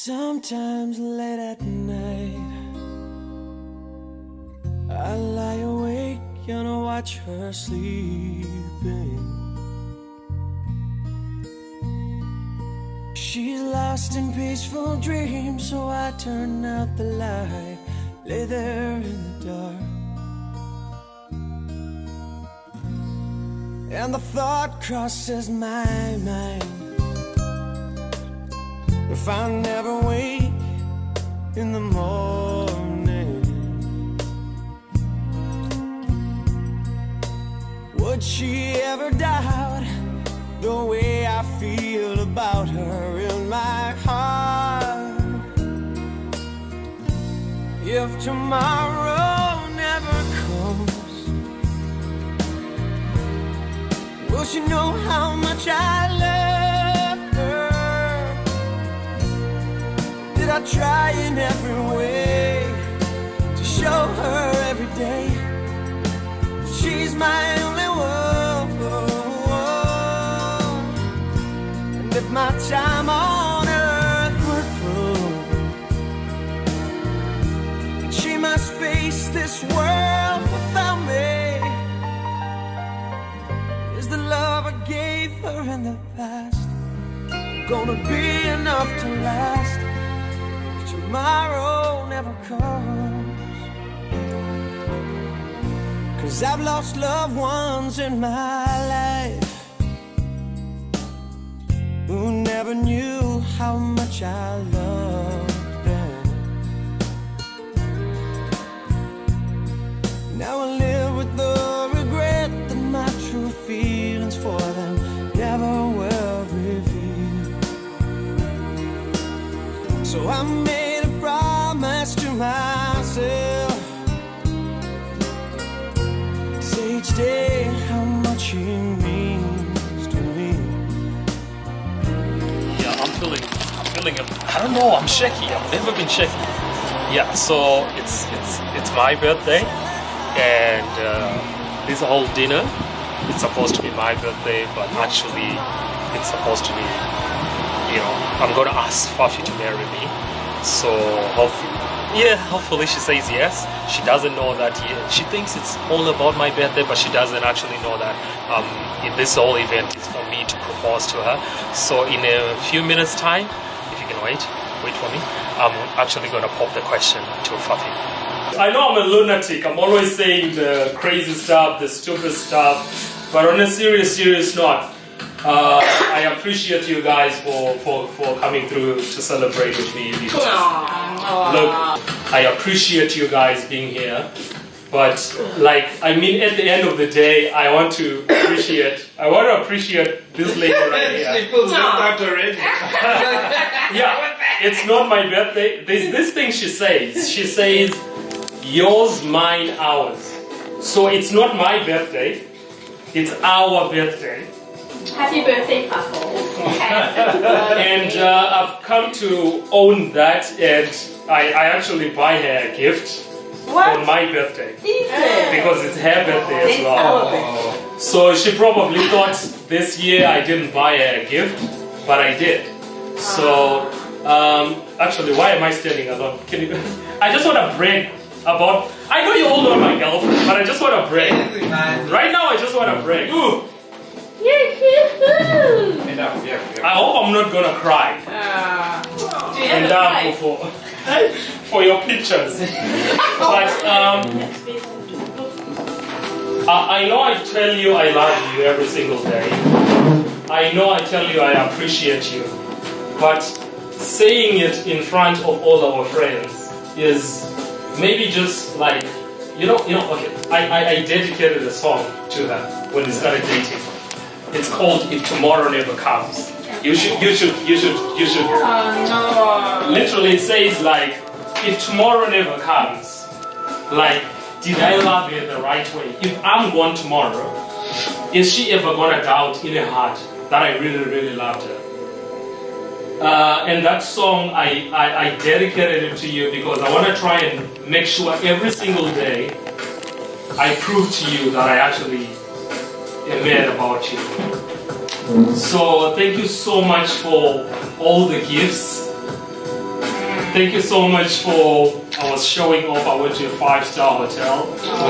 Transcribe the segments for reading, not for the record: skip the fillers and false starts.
Sometimes late at night I lie awake and watch her sleeping. She's lost in peaceful dreams, so I turn out the light, lay there in the dark. And the thought crosses my mind, if I never wake in the morning, would she ever doubt the way I feel about her in my heart? If tomorrow never comes, will she know how much I love her? Did I try in every way to show her every day she's my only one? And if my time on earth were through, she must face this world without me. Is the love I gave her in the past gonna be enough to last if tomorrow never comes? 'Cause I've lost loved ones in my life who never knew how much I loved them. Now I live with the regret that my true feelings for them never were revealed. So I made a promise to myself, say each day how much he means to me. Yeah, I'm feeling I don't know, I'm shaky. I've never been shaky. Yeah, so it's my birthday, and this whole dinner, it's supposed to be my birthday, but actually it's supposed to be, you know, I'm gonna ask Fafi to marry me. So hopefully she says yes. She doesn't know that yet. She thinks it's all about my birthday, but she doesn't actually know that this whole event is for me to propose to her. So in a few minutes time, if you can wait for me, I'm actually gonna pop the question to Fafi. I know I'm a lunatic. I'm always saying the crazy stuff, the stupid stuff, but on a serious note, I appreciate you guys for coming through to celebrate with me. Look, I appreciate you guys being here, but like, I mean, at the end of the day, I want to appreciate this lady right here. She feels left out already. Yeah, it's not my birthday. There's this thing she says, yours, mine, ours. So it's not my birthday, it's our birthday. Happy birthday, Fafi. And I've come to own that, and I actually buy her a gift on my birthday. Because it's her birthday as well. So she probably thought this year I didn't buy her a gift, but I did. So actually, why am I standing alone? I just want to brag about, I know you all know my girlfriend, but I just want to brag. Right now I just want to brag. You're cute. I hope I'm not gonna cry. And for your pictures. But I know I tell you I love you every single day. I know I tell you I appreciate you. But saying it in front of all our friends is maybe just like, you know, okay. I dedicated a song to her when we started dating. It's called "If Tomorrow Never Comes." You should. Oh no. Literally, it says like, if tomorrow never comes, like, did I love her the right way? If I'm gone tomorrow, is she ever gonna doubt in her heart that I really loved her? And that song, I dedicated it to you because I want to try and make sure every single day I prove to you that I actually am mad about you. So thank you so much for all the gifts Thank you so much for, I was showing off, I went to a 5-star hotel.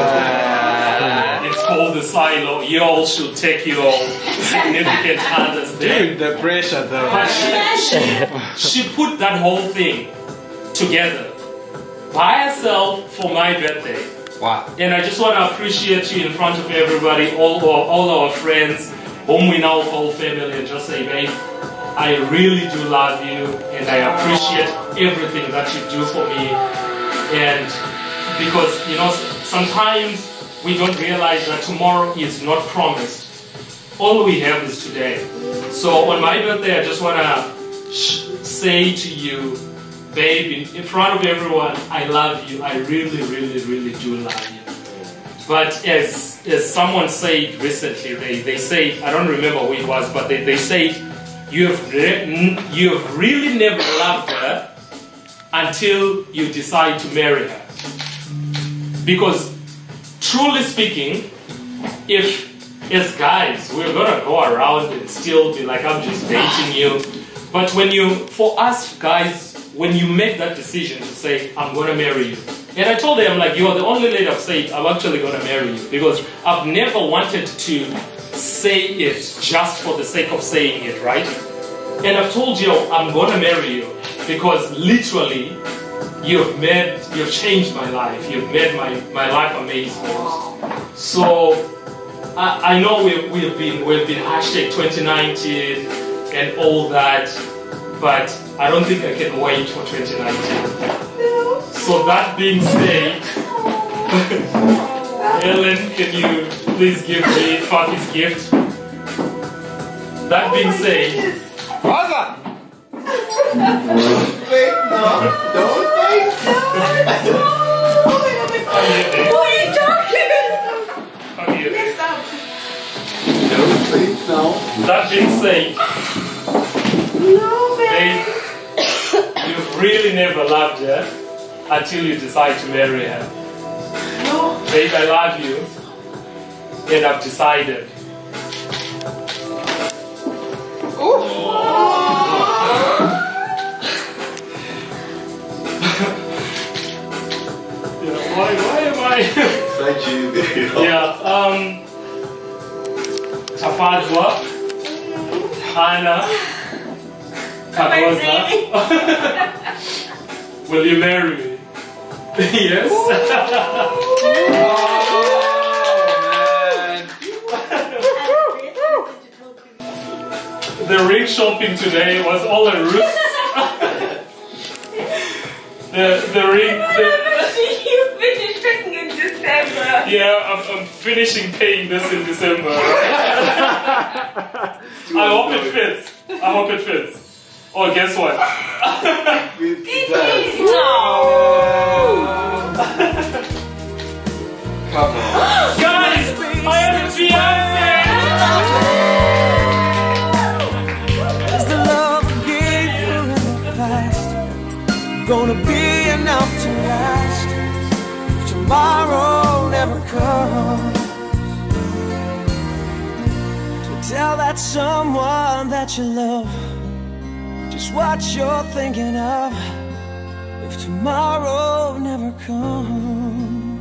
It's called the Silo. You all should take your significant others there. Dude, the pressure though. But she put that whole thing together by herself for my birthday. Wow. And I just want to appreciate you in front of everybody, all our friends, whom we now call family, and just say, babe, I really do love you, and I appreciate everything that you do for me. And because, you know, sometimes we don't realize that tomorrow is not promised. All we have is today. So on my birthday, I just want to say to you, babe, in front of everyone, I love you. I really, really, really do love you. But as someone said recently, they say, I don't remember who it was, but they say, you have really never loved her until you decide to marry her. Because truly speaking, if as guys we're gonna go around and still be like, I'm just dating you, but for us guys, when you make that decision to say, I'm gonna marry you, and I told them, like, you're the only lady I've said I'm actually gonna marry you, because I've never wanted to say it just for the sake of saying it, right? And I've told you I'm gonna marry you because literally you've changed my life. You've made my life amazing. So I know we've been hashtag 2019 and all that, but I don't think I can wait for 2019. So that being said, Ellen, can you please give me Fafi's gift? That being said, Brother! Wait, no. Don't wait. What are you talking? Don't wait, no. that being said, No, babe, you've really never loved her until you decide to marry her. No. Babe, I love you, and I've decided. Why am I? Thank you. Yeah, Tafadzwa, Hana, Kagoza. Will you marry me? Yes. The ring shopping today was all a ruse. the ring. You finished picking in December. Yeah, I'm finishing paying this in December. I hope it fits. I hope it fits. Oh, guess what? It does. Come on. Guys, I have a fiance! Is the love I gave her in the past gonna be enough to last if tomorrow never comes? To tell that someone that you love just what you're thinking of if tomorrow never comes.